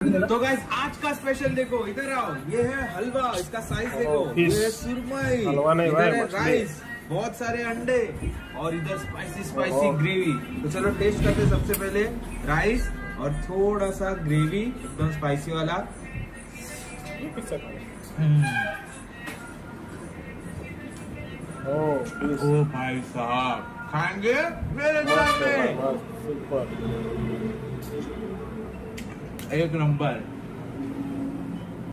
तो गाइस आज का स्पेशल देखो, इधर आओ, ये है हलवा, इसका साइज देखो, ये है सुरमई, इधर है राइस, बहुत सारे अंडे और इधर स्पाइसी ग्रेवी। तो चलो टेस्ट करते हैं। सबसे पहले राइस और थोड़ा सा ग्रेवी एकदम स्पाइसी वाला। ओ भाई साहब, खाएंगे मेरे सामने, एक नंबर।